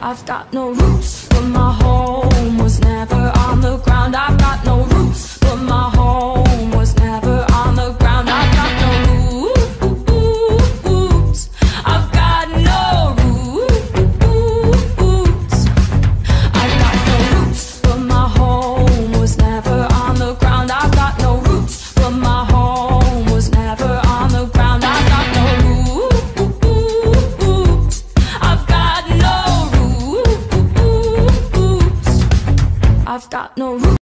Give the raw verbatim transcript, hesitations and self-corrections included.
I've got no roots, but my home was never on the ground. I've got no roots,